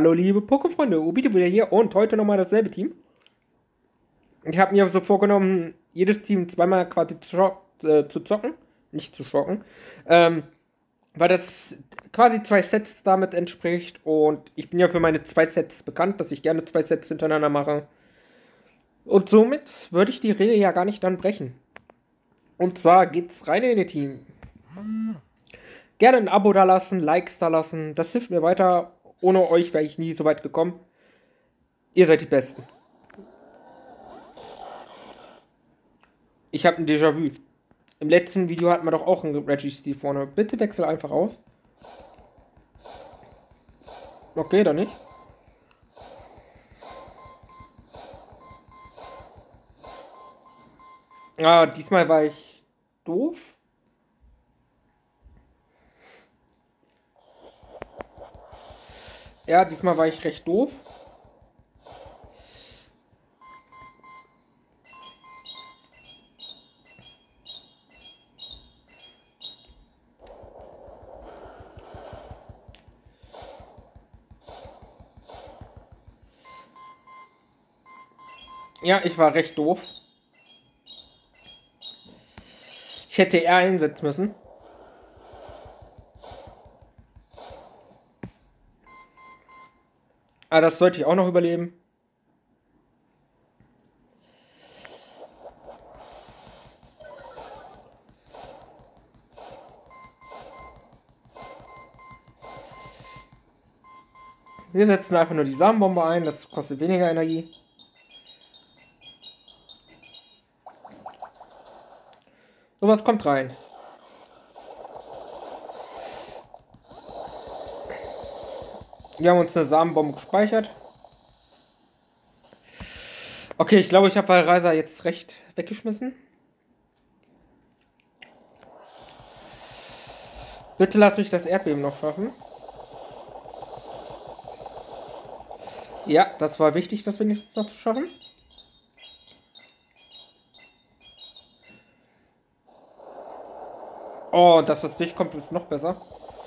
Hallo liebe Pokéfreunde, Obito wieder hier und heute nochmal dasselbe Team. Ich habe mir so vorgenommen, jedes Team zweimal quasi zu zocken, nicht zu schocken, ähm, weil das quasi zwei Sets damit entspricht und ich bin ja für meine zwei Sets bekannt, dass ich gerne zwei Sets hintereinander mache. Und somit würde ich die Regel ja gar nicht dann brechen. Und zwar geht's rein in ihr Team. Gerne ein Abo da lassen, Likes da lassen, das hilft mir weiter. Ohne euch wäre ich nie so weit gekommen. Ihr seid die Besten. Ich habe ein Déjà-vu. Im letzten Video hatten wir doch auch einen Reggie-Steve vorne. Bitte wechsel einfach aus. Okay, dann nicht. Ah, diesmal war ich doof. Ja, diesmal war ich recht doof. Ja, ich war recht doof. Ich hätte eher einsetzen müssen. Aber das sollte ich auch noch überleben. Wir setzen einfach nur die Samenbombe ein, das kostet weniger Energie. Sowas kommt rein. Wir haben uns eine Samenbombe gespeichert. Okay, ich glaube, ich habe Valraiser jetzt recht weggeschmissen. Bitte lass mich das Erdbeben noch schaffen. Ja, das war wichtig, das wenigstens noch zu schaffen. Oh, dass das nicht kommt, ist noch besser.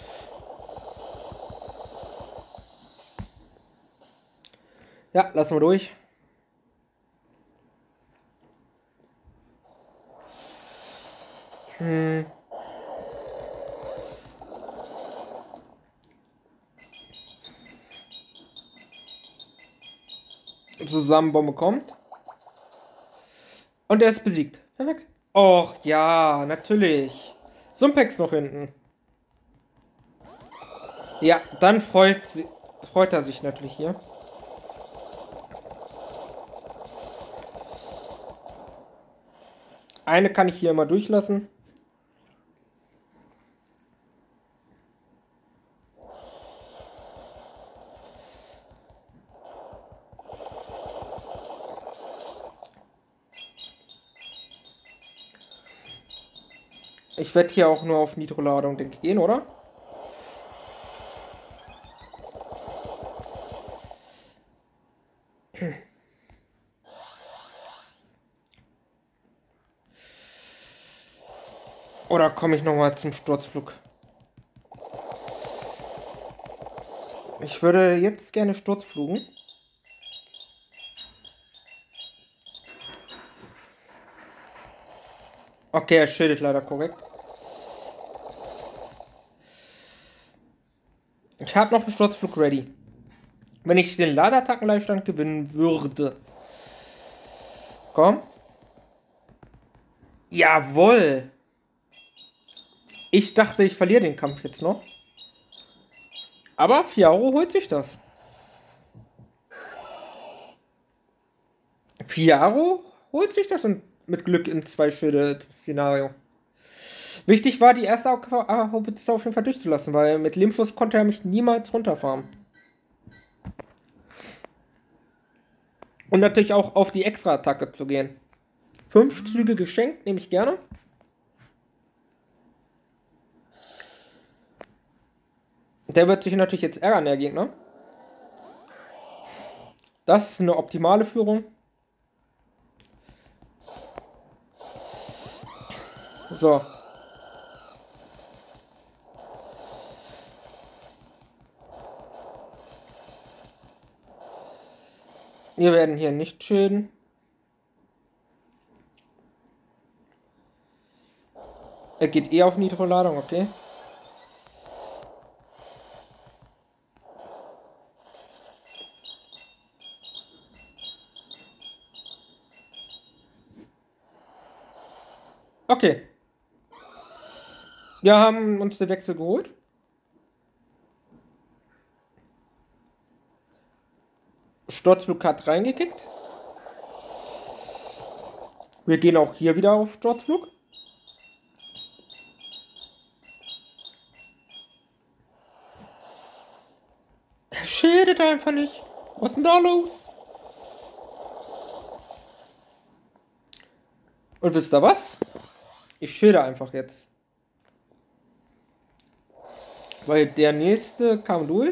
Ja, lassen wir durch. Zusammenbombe kommt. Und er ist besiegt. Perfekt. Och, ja, natürlich. Sumpex noch hinten. Ja, dann freut er sich natürlich hier. Eine kann ich hier immer durchlassen. Ich werde hier auch nur auf Nitro-Ladung, denke ich, gehen, oder? Oder komme ich nochmal zum Sturzflug? Ich würde jetzt gerne Sturzflugen. Okay, er schildet leider korrekt. Ich habe noch einen Sturzflug ready. Wenn ich den Ladeattacken-Leihstand gewinnen würde. Komm. Jawohl. Ich dachte, ich verliere den Kampf jetzt noch. Aber Fiaro holt sich das. Fiaro holt sich das und mit Glück in 2 Schilde Szenario. Wichtig war, die erste Haubitze auf jeden Fall durchzulassen, weil mit Lehmschuss konnte er mich niemals runterfahren. Und natürlich auch auf die Extra-Attacke zu gehen. 5 Züge geschenkt, nehme ich gerne. Der wird sich natürlich jetzt ärgern, der Gegner. Das ist eine optimale Führung. So. Wir werden hier nicht schön. Er geht eh auf Nitroladung, okay. Okay. Wir haben uns den Wechsel geholt. Sturzflug hat reingekickt. Wir gehen auch hier wieder auf Sturzflug. Er schädet einfach nicht. Was ist denn da los? Und wisst ihr was? Ich schilder einfach jetzt. Weil der nächste kam durch.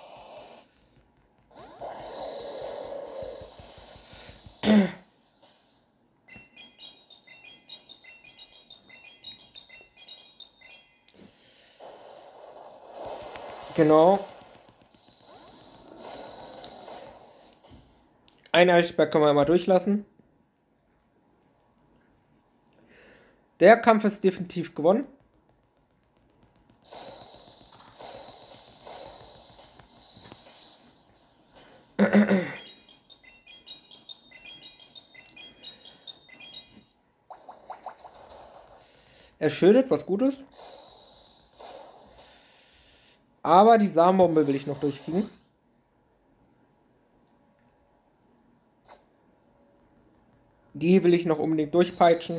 Genau. Ein Eisberg können wir mal durchlassen. Der Kampf ist definitiv gewonnen. Er schildet, was gut ist. Aber die Samenbombe will ich noch durchkriegen. Die will ich noch unbedingt durchpeitschen.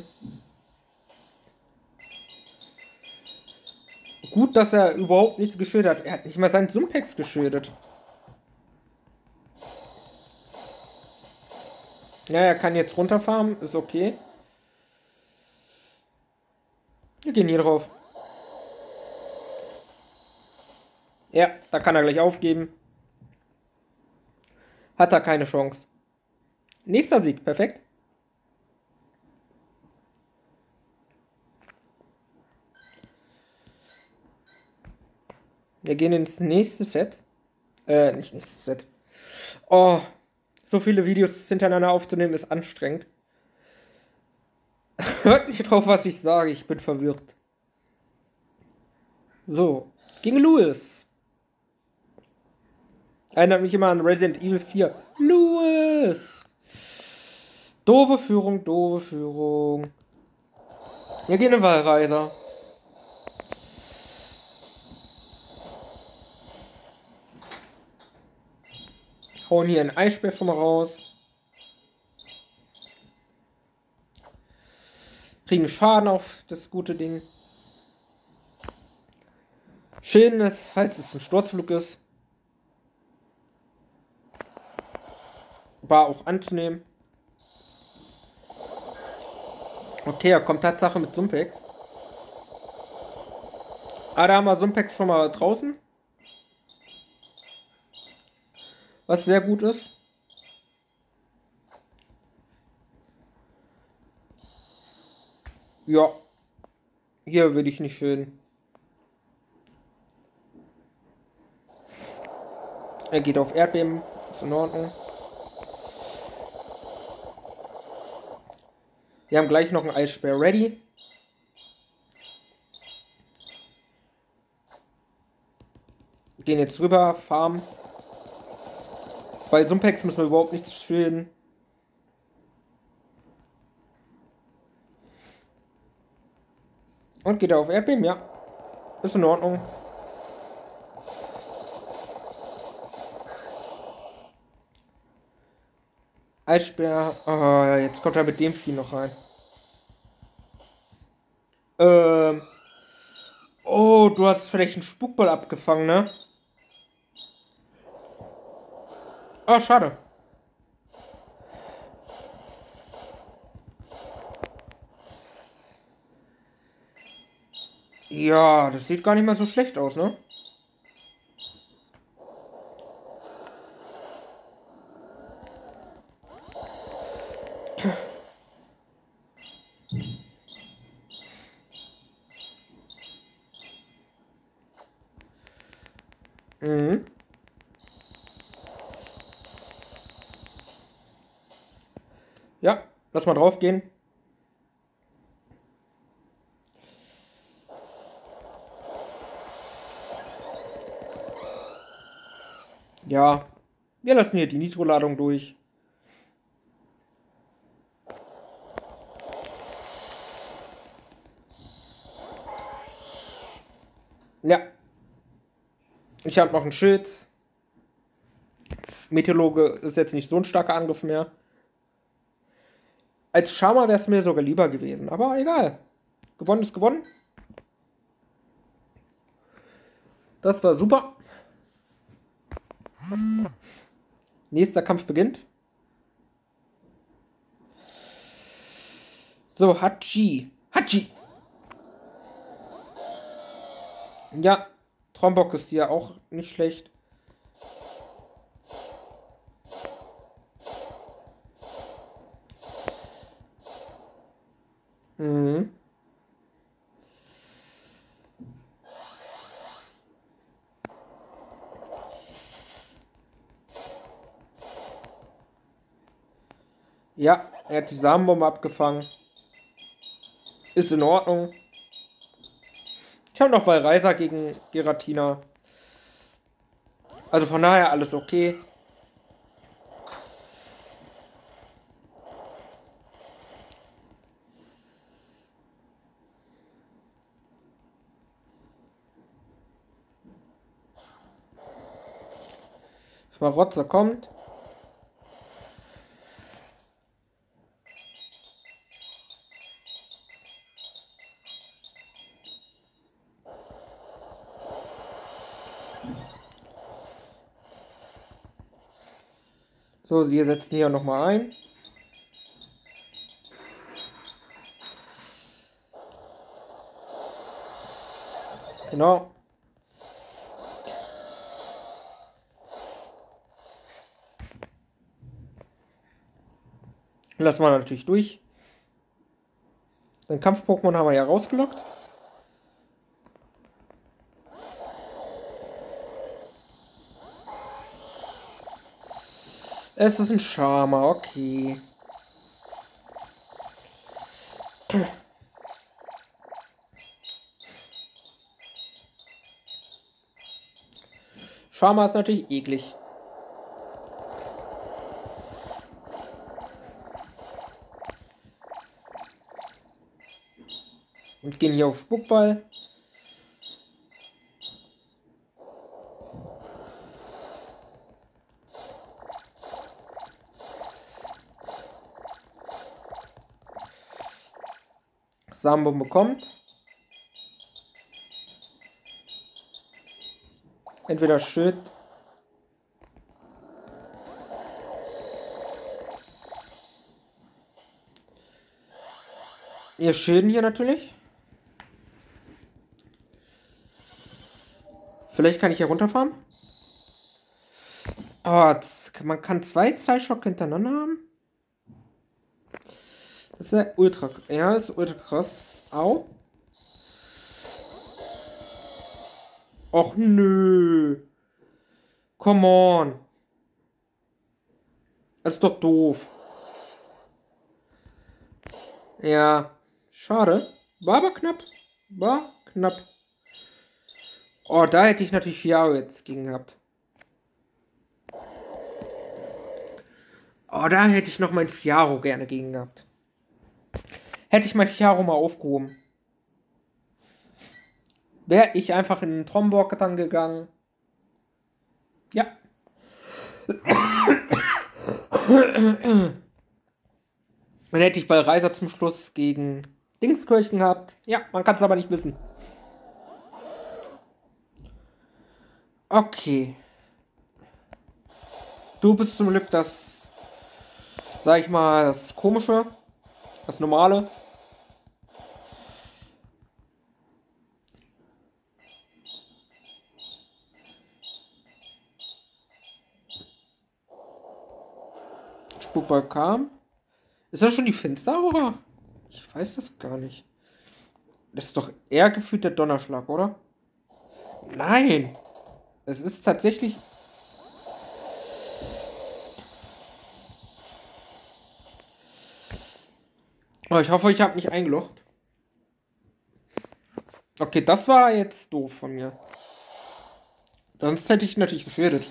Gut, dass er überhaupt nichts geschildert hat. Er hat nicht mal seinen Sumpex geschildert. Ja, er kann jetzt runterfahren. Ist okay. Wir gehen hier drauf. Ja, da kann er gleich aufgeben. Hat er keine Chance. Nächster Sieg, perfekt. Wir gehen ins nächste Set. Nicht nächstes Set. Oh, so viele Videos hintereinander aufzunehmen ist anstrengend. Hört nicht drauf, was ich sage, ich bin verwirrt. So, gegen Louis. Erinnert mich immer an Resident Evil 4. Louis! Doofe Führung, doofe Führung. Wir gehen in Wallreiser. Hauen hier einen Eisbär schon mal raus. Kriegen Schaden auf das gute Ding. Schön ist, falls es ein Sturzflug ist. War auch anzunehmen. Okay, er kommt Tatsache mit Sumpex. Ah, da haben wir Sumpex schon mal draußen. Was sehr gut ist. Ja. Hier würde ich nicht schön. Er geht auf Erdbeben. Ist in Ordnung. Wir haben gleich noch einen Eisbär ready. Gehen jetzt rüber, farmen. Bei Sumpex müssen wir überhaupt nichts schilden. Und geht er auf Erdbeben? Ja. Ist in Ordnung. Eisbär. Oh, jetzt kommt er mit dem Vieh noch rein. Oh, du hast vielleicht einen Spukball abgefangen, ne? Ah, schade. Ja, das sieht gar nicht mal so schlecht aus, ne? Mhm. Ja, lass mal drauf gehen. Ja, wir lassen hier die Nitro-Ladung durch. Ja. Ich habe noch ein Schild. Meteorologe ist jetzt nicht so ein starker Angriff mehr. Als Charmer wäre es mir sogar lieber gewesen. Aber egal. Gewonnen ist gewonnen. Das war super. Nächster Kampf beginnt. So, Hachi. Hachi! Ja, Trombok ist hier auch nicht schlecht. Mhm. Ja, er hat die Samenbombe abgefangen. Ist in Ordnung. Ich habe noch Valreiser gegen Giratina. Also von daher alles okay. Schmarotzer kommt. So, wir setzen hier nochmal ein. Genau. Lassen wir natürlich durch. Den Kampf-Pokémon haben wir ja rausgelockt. Es ist ein Charmer, okay. Charmer ist natürlich eklig. Und gehen hier auf Spuckball. Samenbombe kommt. Entweder Schild. Wir schilden hier natürlich. Vielleicht kann ich hier runterfahren. Oh, man kann zwei Psyshock hintereinander haben. Das ist ja ultra. Ja, ist ultra krass. Au. Och nö. Come on. Das ist doch doof. Ja. Schade. War aber knapp. War knapp. Oh, da hätte ich natürlich Fiaro jetzt gegen gehabt. Oh, da hätte ich noch mein Fiaro gerne gegen gehabt. Hätte ich mein Fiaro mal aufgehoben. Wäre ich einfach in den Tromborg dann gegangen. Ja. Dann hätte ich Valreiser zum Schluss gegen Dingskirchen gehabt. Ja, man kann es aber nicht wissen. Okay. Du bist zum Glück das, sag ich mal, das Komische. Das Normale. Spukball kam. Ist das schon die Finsteraura? Ich weiß das gar nicht. Das ist doch eher gefühlt der Donnerschlag, oder? Nein! Es ist tatsächlich. Oh, ich hoffe, ich habe nicht eingeloggt. Okay, das war jetzt doof von mir. Sonst hätte ich natürlich geschwirrt.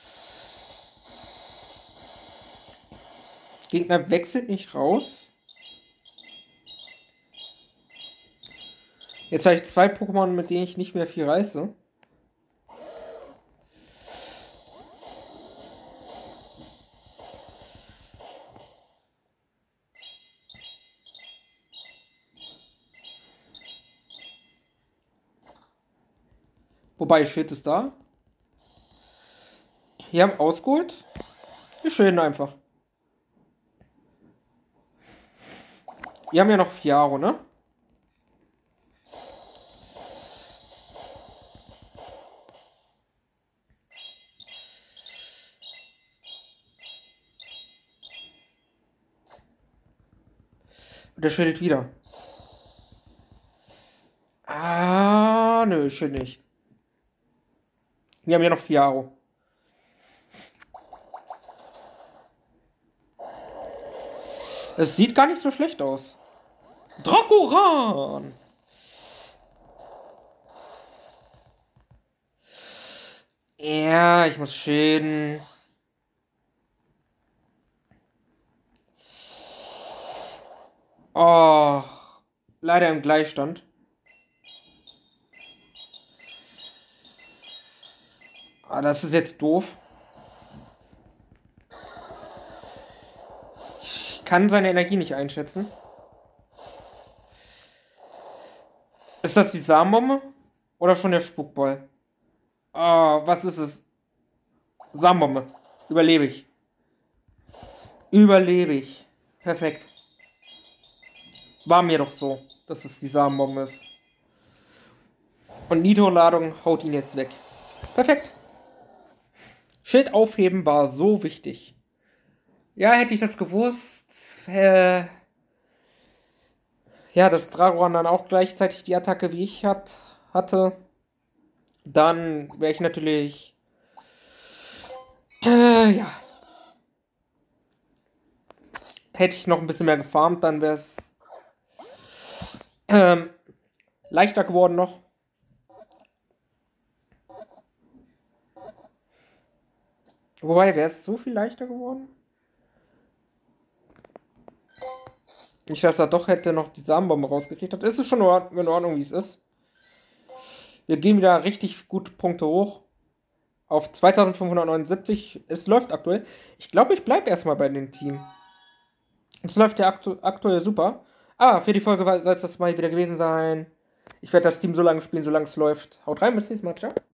Gegner wechselt nicht raus. Jetzt habe ich 2 Pokémon, mit denen ich nicht mehr viel reiße. Wobei, Shit ist da. Hier haben ausgeholt. Wir schön einfach. Wir haben ja noch Fiaro, ne? Und der schädelt wieder. Ah, nö, schön nicht. Wir haben ja noch Fiaro. Es sieht gar nicht so schlecht aus. Dracoran! Ja, ich muss schäden. Oh, leider im Gleichstand. Ah, das ist jetzt doof. Ich kann seine Energie nicht einschätzen. Ist das die Samenbombe? Oder schon der Spukball? Ah, was ist es? Samenbombe. Überlebe ich. Überlebe ich. Perfekt. War mir doch so, dass es die Samenbombe ist. Und Nitro-Ladung haut ihn jetzt weg. Perfekt. Schild aufheben war so wichtig. Ja, hätte ich das gewusst. Ja, dass Dragoran dann auch gleichzeitig die Attacke wie ich hatte. Dann wäre ich natürlich. Ja. Hätte ich noch ein bisschen mehr gefarmt, dann wäre es leichter geworden noch. Wobei, wäre es so viel leichter geworden? Nicht, dass er doch hätte noch die Samenbombe rausgekriegt hat. Ist es schon in Ordnung, wie es ist. Wir gehen wieder richtig gut Punkte hoch. Auf 2579. Es läuft aktuell. Ich glaube, ich bleibe erstmal bei dem Team. Es läuft ja aktuell super. Ah, für die Folge soll es das mal wieder gewesen sein. Ich werde das Team so lange spielen, solange es läuft. Haut rein, bis nächstes Mal. Ciao.